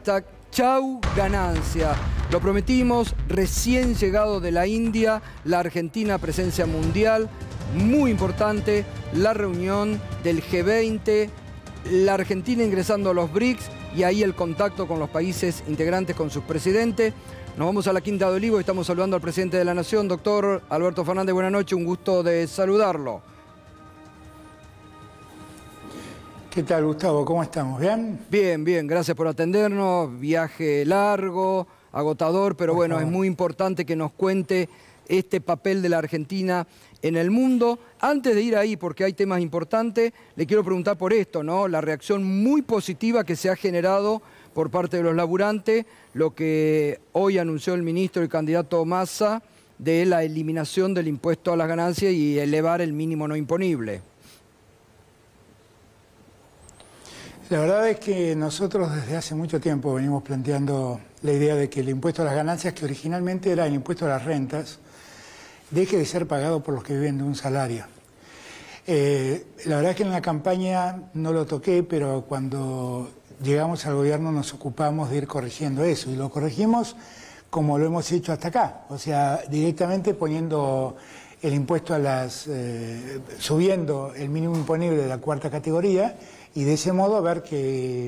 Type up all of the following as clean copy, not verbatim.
hashtag Chau Ganancia. Lo prometimos, recién llegado de la India, la Argentina presencia mundial, muy importante, la reunión del G20, la Argentina ingresando a los BRICS y ahí el contacto con los países integrantes, con sus presidentes. Nos vamos a la Quinta de Olivos y estamos saludando al presidente de la Nación, doctor Alberto Fernández. Buenas noches, un gusto de saludarlo. ¿Qué tal, Gustavo? ¿Cómo estamos? ¿Bien? Bien, bien, gracias por atendernos. Viaje largo, agotador, pero bueno, es muy importante que nos cuente este papel de la Argentina en el mundo. Antes de ir ahí, porque hay temas importantes, le quiero preguntar por esto, ¿no? La reacción muy positiva que se ha generado por parte de los laburantes, lo que hoy anunció el ministro y candidato Massa de la eliminación del impuesto a las ganancias y elevar el mínimo no imponible. La verdad es que nosotros desde hace mucho tiempo venimos planteando la idea de que el impuesto a las ganancias, que originalmente era el impuesto a las rentas, deje de ser pagado por los que viven de un salario. La verdad es que en la campaña no lo toqué, pero cuando llegamos al gobierno nos ocupamos de ir corrigiendo eso, y lo corregimos como lo hemos hecho hasta acá, o sea, directamente poniendo el impuesto a las... subiendo el mínimo imponible de la cuarta categoría, y de ese modo ver que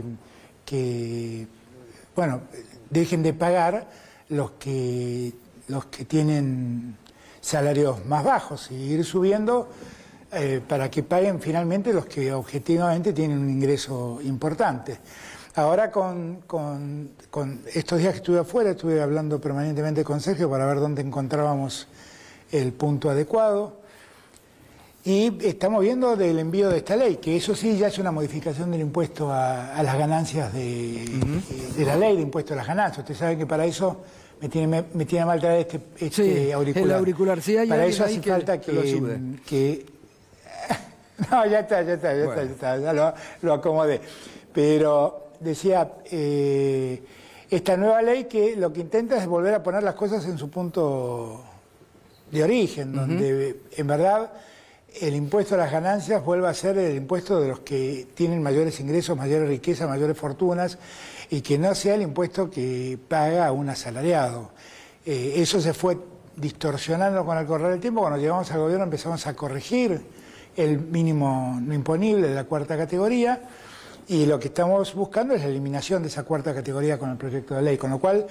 bueno, dejen de pagar los que tienen salarios más bajos, y ir subiendo para que paguen finalmente los que objetivamente tienen un ingreso importante. Ahora con estos días que estuve afuera, estuve hablando permanentemente con Sergio para ver dónde encontrábamos el punto adecuado. Y estamos viendo del envío de esta ley, que eso sí ya es una modificación del impuesto a las ganancias de la ley de impuesto a las ganancias. Ustedes saben que para eso me tiene mal traer este auricular. El auricular, sí, hay para eso hace que falta que no, ya está, ya lo acomodé. Pero decía, esta nueva ley que lo que intenta es volver a poner las cosas en su punto de origen, donde en verdad el impuesto a las ganancias vuelve a ser el impuesto de los que tienen mayores ingresos, mayores riquezas, mayores fortunas, y que no sea el impuesto que paga un asalariado. Eso se fue distorsionando con el correr del tiempo. Cuando llegamos al gobierno empezamos a corregir el mínimo no imponible de la cuarta categoría, y lo que estamos buscando es la eliminación de esa cuarta categoría con el proyecto de ley, con lo cual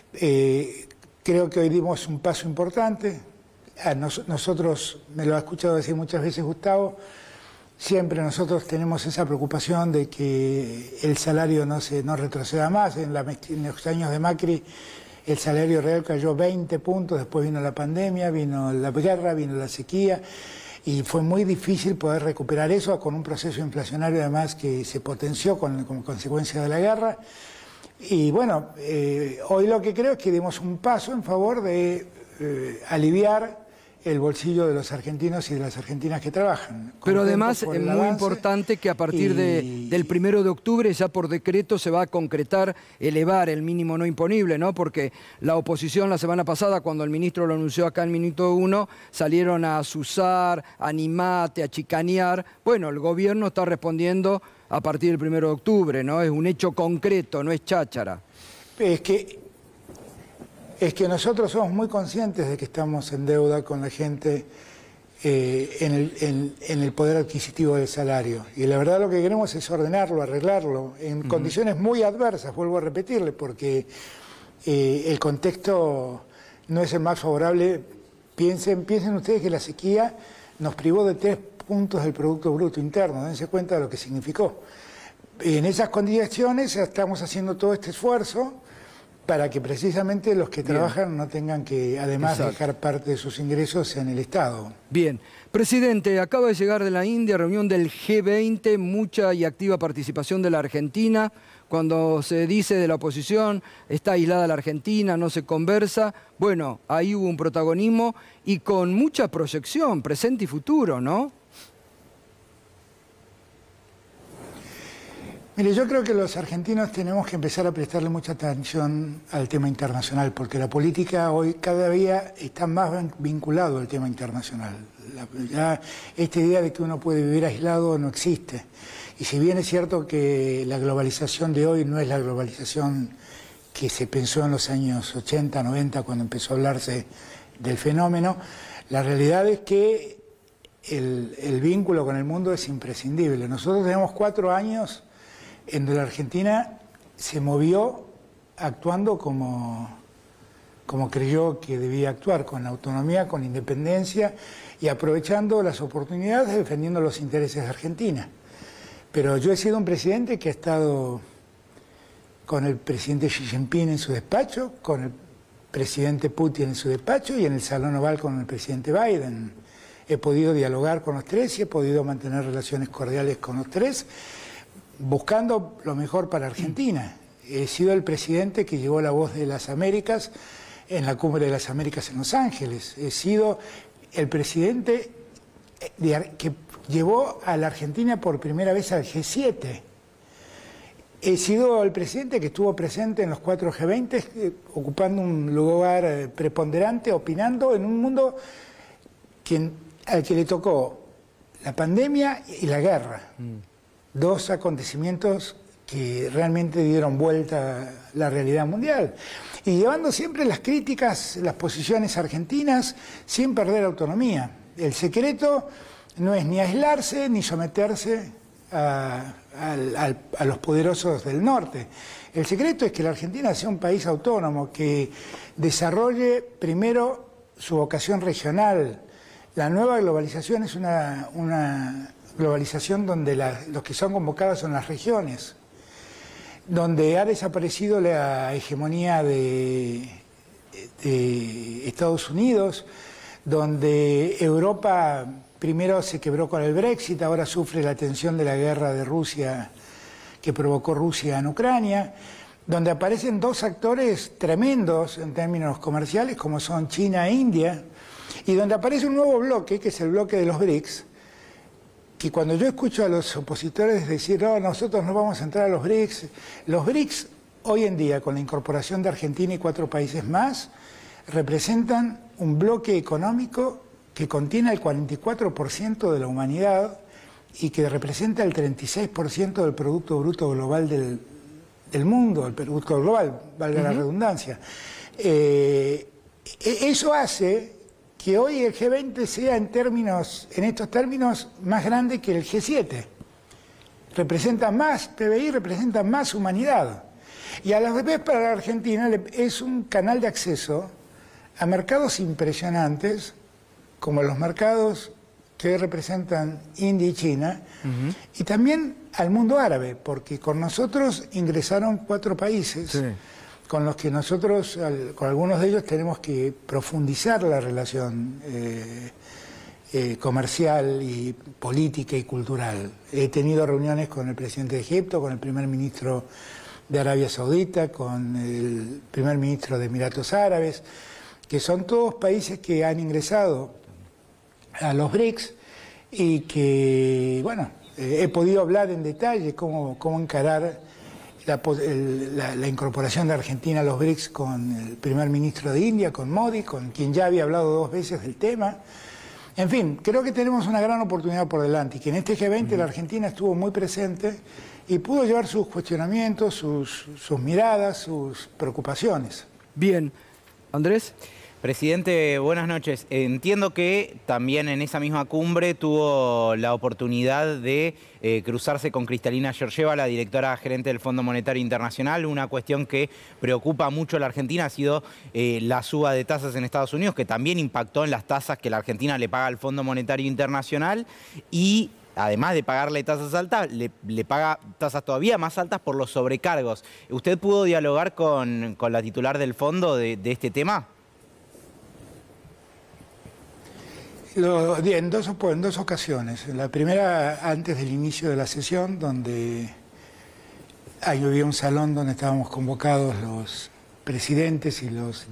creo que hoy dimos un paso importante. Nosotros, me lo ha escuchado decir muchas veces Gustavo, siempre nosotros tenemos esa preocupación de que el salario no retroceda más. En los años de Macri el salario real cayó 20 puntos, después vino la pandemia, vino la guerra, vino la sequía, y fue muy difícil poder recuperar eso con un proceso inflacionario además que se potenció como consecuencia de la guerra. Y bueno, hoy lo que creo es que dimos un paso en favor de aliviar el bolsillo de los argentinos y de las argentinas que trabajan. Pero además es muy importante que a partir del 1 de octubre ya por decreto se va a concretar elevar el mínimo no imponible, ¿no? Porque la oposición la semana pasada, cuando el ministro lo anunció acá en Minuto 1, salieron a azuzar, a animate, a chicanear. Bueno, el gobierno está respondiendo a partir del 1 de octubre, ¿no? Es un hecho concreto, no es cháchara. Es que nosotros somos muy conscientes de que estamos en deuda con la gente en el poder adquisitivo del salario. Y la verdad lo que queremos es ordenarlo, arreglarlo, en condiciones muy adversas, vuelvo a repetirle, porque el contexto no es el más favorable. Piensen ustedes que la sequía nos privó de 3 puntos del Producto Bruto Interno, dense cuenta de lo que significó. En esas condiciones estamos haciendo todo este esfuerzo para que precisamente los que trabajan no tengan que, además, dejar parte de sus ingresos en el Estado. Bien. Presidente, acaba de llegar de la India, reunión del G20, mucha y activa participación de la Argentina. Cuando se dice de la oposición, está aislada la Argentina, no se conversa, bueno, ahí hubo un protagonismo y con mucha proyección, presente y futuro, ¿no? Mire, yo creo que los argentinos tenemos que empezar a prestarle mucha atención al tema internacional, porque la política hoy cada día está más vinculado al tema internacional. Ya esta idea de que uno puede vivir aislado no existe. Y si bien es cierto que la globalización de hoy no es la globalización que se pensó en los años 80, 90, cuando empezó a hablarse del fenómeno, la realidad es que el vínculo con el mundo es imprescindible. Nosotros tenemos 4 años en donde la Argentina se movió actuando como creyó que debía actuar, con autonomía, con independencia y aprovechando las oportunidades, defendiendo los intereses de Argentina. Pero yo he sido un presidente que ha estado con el presidente Xi Jinping en su despacho, con el presidente Putin en su despacho y en el Salón Oval con el presidente Biden. He podido dialogar con los tres y he podido mantener relaciones cordiales con los tres, buscando lo mejor para Argentina. He sido el presidente que llevó la voz de las Américas en la Cumbre de las Américas en Los Ángeles. He sido el presidente que llevó a la Argentina por primera vez al G7. He sido el presidente que estuvo presente en los 4 G20, ocupando un lugar preponderante, opinando en un mundo al que le tocó la pandemia y la guerra. 2 acontecimientos que realmente dieron vuelta a la realidad mundial. Y llevando siempre las críticas, las posiciones argentinas, sin perder autonomía. El secreto no es ni aislarse ni someterse a los poderosos del norte. El secreto es que la Argentina sea un país autónomo, que desarrolle primero su vocación regional. La nueva globalización es una globalización donde los que son convocados son las regiones, donde ha desaparecido la hegemonía de Estados Unidos, donde Europa primero se quebró con el Brexit, ahora sufre la tensión de la guerra de Rusia que provocó Rusia en Ucrania, donde aparecen 2 actores tremendos en términos comerciales como son China e India, y donde aparece un nuevo bloque, que es el bloque de los BRICS, que cuando yo escucho a los opositores decir, no, nosotros no vamos a entrar a los BRICS hoy en día, con la incorporación de Argentina y 4 países más, representan un bloque económico que contiene el 44% de la humanidad y que representa el 36% del Producto Bruto Global del mundo, el Producto Global, valga la redundancia. Eso hace que hoy el G20 sea en estos términos más grande que el G7. Representa más PBI, representa más humanidad. Y a la vez para la Argentina es un canal de acceso a mercados impresionantes, como los mercados que representan India y China, y también al mundo árabe, porque con nosotros ingresaron 4 países, sí, con los que nosotros, con algunos de ellos, tenemos que profundizar la relación comercial y política y cultural. He tenido reuniones con el presidente de Egipto, con el primer ministro de Arabia Saudita, con el primer ministro de Emiratos Árabes, que son todos países que han ingresado a los BRICS y que, bueno, he podido hablar en detalle cómo encarar la incorporación de Argentina a los BRICS con el primer ministro de India, con Modi, con quien ya había hablado 2 veces del tema. En fin, creo que tenemos una gran oportunidad por delante y que en este G20 la Argentina estuvo muy presente y pudo llevar sus cuestionamientos, sus miradas, sus preocupaciones. Bien. Andrés. Presidente, buenas noches. Entiendo que también en esa misma cumbre tuvo la oportunidad de cruzarse con Cristalina Georgieva, la directora gerente del Fondo Monetario Internacional. Una cuestión que preocupa mucho a la Argentina ha sido la suba de tasas en Estados Unidos, que también impactó en las tasas que la Argentina le paga al Fondo Monetario Internacional y además de pagarle tasas altas, le paga tasas todavía más altas por los sobrecargos. ¿Usted pudo dialogar con la titular del fondo de este tema? En dos ocasiones. La primera, antes del inicio de la sesión, donde había un salón donde estábamos convocados los presidentes y los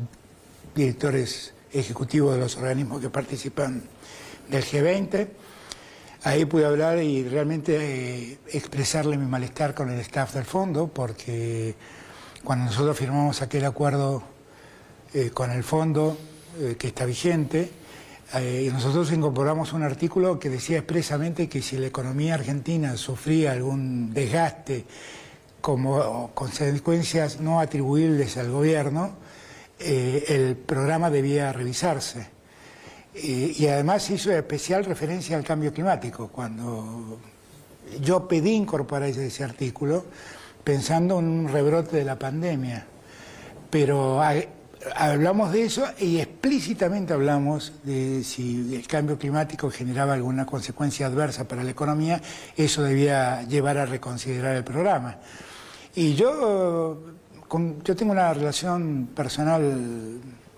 directores ejecutivos de los organismos que participan del G20. ahí pude hablar y realmente expresarle mi malestar con el staff del fondo, porque cuando nosotros firmamos aquel acuerdo con el fondo que está vigente, nosotros incorporamos un artículo que decía expresamente que si la economía argentina sufría algún desgaste como consecuencias no atribuibles al gobierno, el programa debía revisarse. Y además hizo especial referencia al cambio climático. Cuando yo pedí incorporar ese artículo pensando en un rebrote de la pandemia, pero hablamos de eso y explícitamente hablamos de si el cambio climático generaba alguna consecuencia adversa para la economía, eso debía llevar a reconsiderar el programa. Y yo tengo una relación personal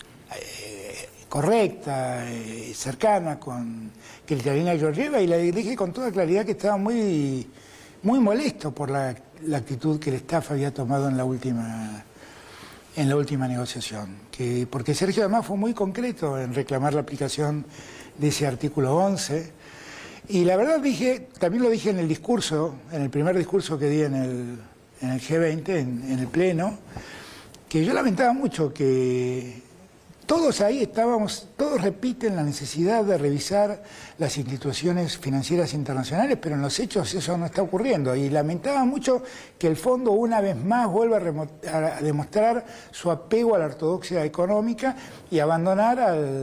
correcta, cercana con Kristalina Georgieva, y le dije con toda claridad que estaba muy molesto por la actitud que el staff había tomado en la última negociación. Porque Sergio además fue muy concreto en reclamar la aplicación de ese artículo 11. Y la verdad también lo dije en el discurso, en el primer discurso que di en el G20, en el Pleno, que yo lamentaba mucho que todos ahí estábamos, todos repiten la necesidad de revisar las instituciones financieras internacionales, pero en los hechos eso no está ocurriendo. Y lamentaba mucho que el fondo una vez más vuelva a demostrar su apego a la ortodoxia económica y abandonar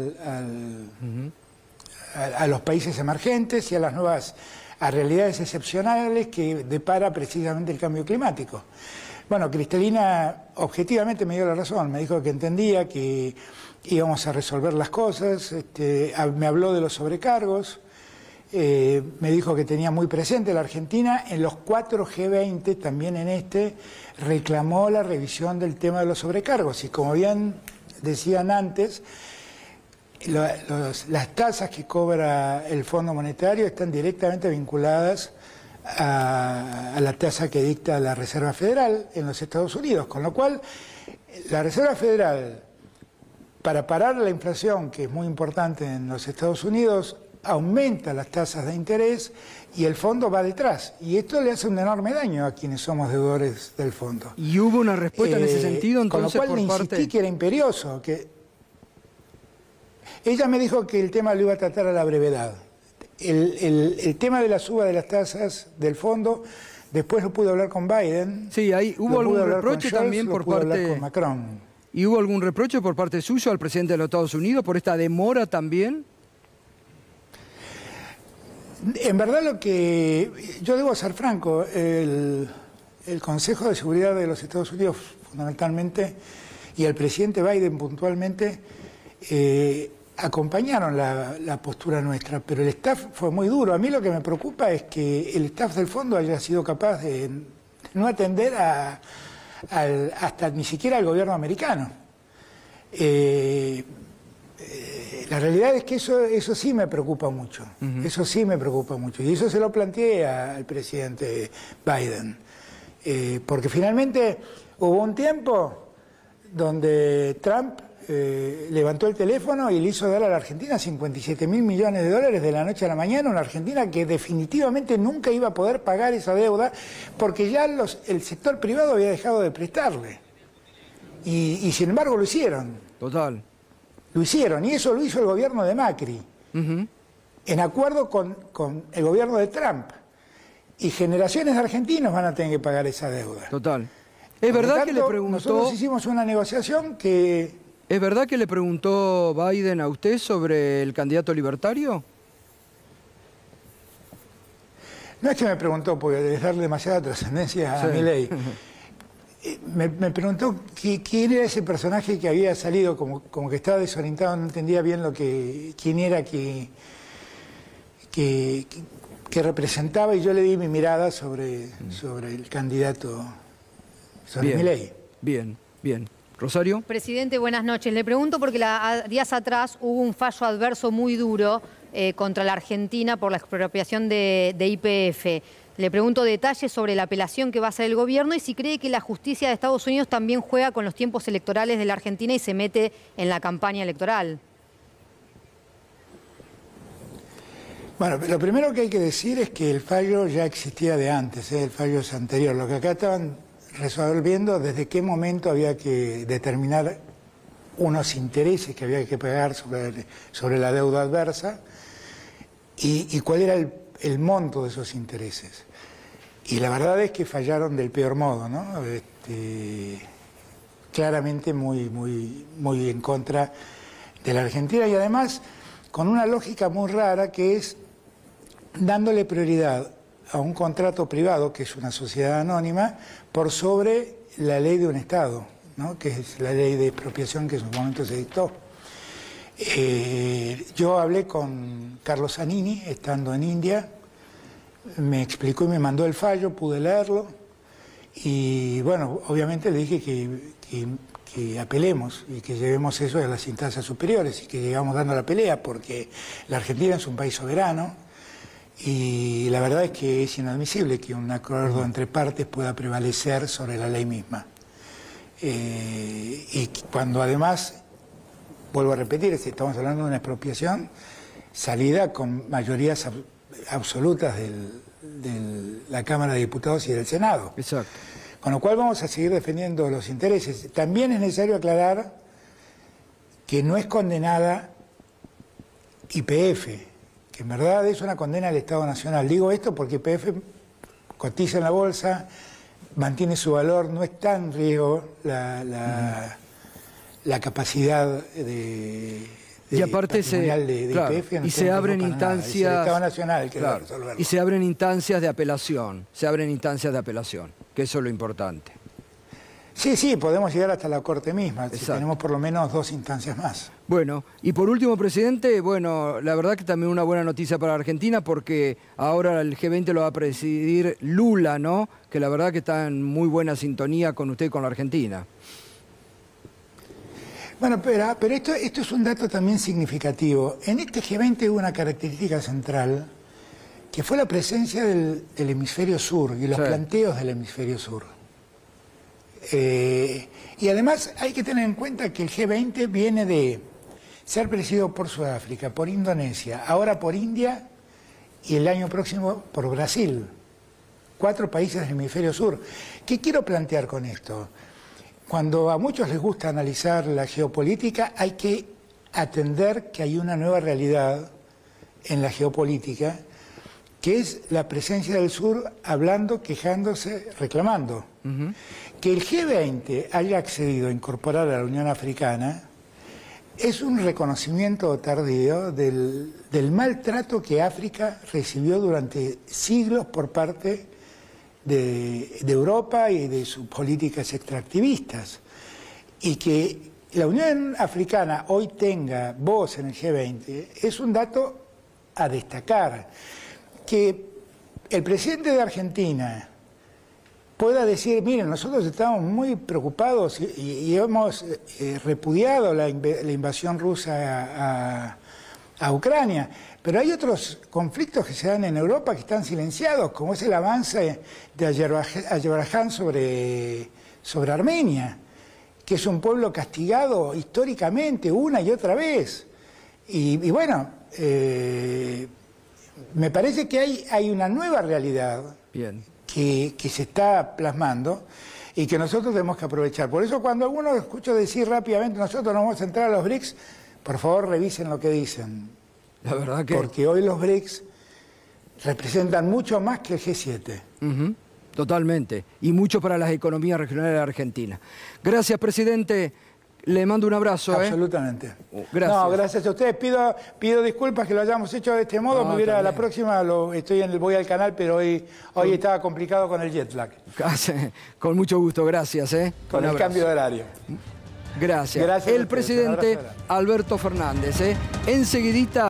a los países emergentes y a las nuevas realidades excepcionales que depara precisamente el cambio climático. Bueno, Kristalina objetivamente me dio la razón, me dijo que entendía que íbamos a resolver las cosas, me habló de los sobrecargos, me dijo que tenía muy presente la Argentina, en los 4 G20, también en reclamó la revisión del tema de los sobrecargos, y como bien decían antes, las tasas que cobra el Fondo Monetario están directamente vinculadas a la tasa que dicta la Reserva Federal en los Estados Unidos, con lo cual la Reserva Federal, para parar la inflación, que es muy importante en los Estados Unidos, aumenta las tasas de interés y el fondo va detrás. Y esto le hace un enorme daño a quienes somos deudores del fondo. ¿Y hubo una respuesta en ese sentido entonces? Con lo cual le insistí que era imperioso. Ella me dijo que el tema lo iba a tratar a la brevedad. El tema de la suba de las tasas del fondo, después lo pude hablar con Biden. Sí, ahí hubo algún reproche Scholz, también por parte con Macron. ¿Y hubo algún reproche por parte suyo al presidente de los Estados Unidos por esta demora también? En verdad yo debo ser franco, el Consejo de Seguridad de los Estados Unidos fundamentalmente y el presidente Biden puntualmente acompañaron la postura nuestra, pero el staff fue muy duro. A mí lo que me preocupa es que el staff del fondo haya sido capaz de no atender hasta ni siquiera al gobierno americano. La realidad es que eso sí me preocupa mucho, eso sí me preocupa mucho, y eso se lo planteé al presidente Biden, porque finalmente hubo un tiempo donde Trump levantó el teléfono y le hizo dar a la Argentina 57.000 millones de dólares de la noche a la mañana, una Argentina que definitivamente nunca iba a poder pagar esa deuda porque ya el sector privado había dejado de prestarle. Y sin embargo lo hicieron. Total. Lo hicieron, y eso lo hizo el gobierno de Macri, en acuerdo con el gobierno de Trump. Y generaciones de argentinos van a tener que pagar esa deuda. Total. ¿Es verdad que le preguntó... Nosotros hicimos una negociación que... ¿Es verdad que le preguntó Biden a usted sobre el candidato libertario? No es que me preguntó, porque es darle demasiada trascendencia a Milei. Me preguntó quién era ese personaje que había salido, como que estaba desorientado, no entendía bien quién era que representaba, y yo le di mi mirada sobre el candidato, sobre Milei. Bien, bien. Rosario. Presidente, buenas noches. Le pregunto porque días atrás hubo un fallo adverso muy duro contra la Argentina por la expropiación de YPF. Le pregunto detalles sobre la apelación que va a hacer el gobierno y si cree que la justicia de Estados Unidos también juega con los tiempos electorales de la Argentina y se mete en la campaña electoral. Bueno, lo primero que hay que decir es que el fallo ya existía de antes, el fallo es anterior. Lo que acá estaban resolviendo desde qué momento había que determinar unos intereses que había que pagar sobre la deuda adversa y cuál era el monto de esos intereses. Y la verdad es que fallaron del peor modo, ¿no? Claramente muy en contra de la Argentina y además con una lógica muy rara que es dándole prioridad a un contrato privado, que es una sociedad anónima, por sobre la ley de un Estado, ¿no? Que es la ley de expropiación que en su momento se dictó. Yo hablé con Carlos Zanini, estando en India, me explicó y me mandó el fallo, pude leerlo, y bueno, obviamente le dije que apelemos y que llevemos eso a las instancias superiores y que llegamos dando la pelea, porque la Argentina es un país soberano, y la verdad es que es inadmisible que un acuerdo entre partes pueda prevalecer sobre la ley misma. Y cuando además, vuelvo a repetir, estamos hablando de una expropiación salida con mayorías absolutas de la Cámara de Diputados y del Senado. Exacto. Con lo cual vamos a seguir defendiendo los intereses. También es necesario aclarar que no es condenada YPF, que en verdad es una condena del Estado Nacional. Digo esto porque YPF cotiza en la bolsa, mantiene su valor, no está en riesgo la capacidad y aparte YPF, se abren instancias, es el Estado Nacional que claro, debe resolverlo. y se abren instancias de apelación, que eso es lo importante. Sí, podemos llegar hasta la Corte misma, si Exacto. tenemos por lo menos 2 instancias más. Bueno, y por último, presidente, bueno, la verdad que también una buena noticia para Argentina porque ahora el G20 lo va a presidir Lula, ¿no? Que la verdad que está en muy buena sintonía con usted y con la Argentina. Bueno, pero esto es un dato también significativo. En este G20 hubo una característica central, que fue la presencia del hemisferio sur y los planteos del hemisferio sur. Y además hay que tener en cuenta que el G20 viene de ser presidido por Sudáfrica, por Indonesia, ahora por India y el año próximo por Brasil. 4 países del hemisferio sur. ¿Qué quiero plantear con esto? Cuando a muchos les gusta analizar la geopolítica, hay que atender que hay una nueva realidad en la geopolítica, que es la presencia del sur hablando, quejándose, reclamando. Que el G20 haya accedido a incorporar a la Unión Africana es un reconocimiento tardío del maltrato que África recibió durante siglos por parte de Europa y de sus políticas extractivistas. Y que la Unión Africana hoy tenga voz en el G20 es un dato a destacar. Que el presidente de Argentina pueda decir, miren, nosotros estamos muy preocupados y hemos repudiado la invasión rusa a Ucrania, pero hay otros conflictos que se dan en Europa que están silenciados, como es el avance de Azerbaiyán sobre Armenia, que es un pueblo castigado históricamente una y otra vez. Y bueno, me parece que hay una nueva realidad. Bien. Que se está plasmando y que nosotros tenemos que aprovechar. Por eso cuando algunos escucho decir rápidamente nosotros nos vamos a entrar a los BRICS, por favor revisen lo que dicen. La verdad que... Porque hoy los BRICS representan mucho más que el G7. Totalmente. Y mucho para las economías regionales de la Argentina. Gracias, presidente. Le mando un abrazo. Absolutamente. Gracias. No, gracias a ustedes. Pido disculpas que lo hayamos hecho de este modo. No, la próxima voy al canal, pero hoy estaba complicado con el jet lag. Con mucho gusto, gracias. Con el cambio de horario. Gracias. Gracias. El presidente Alberto Fernández. Enseguidita.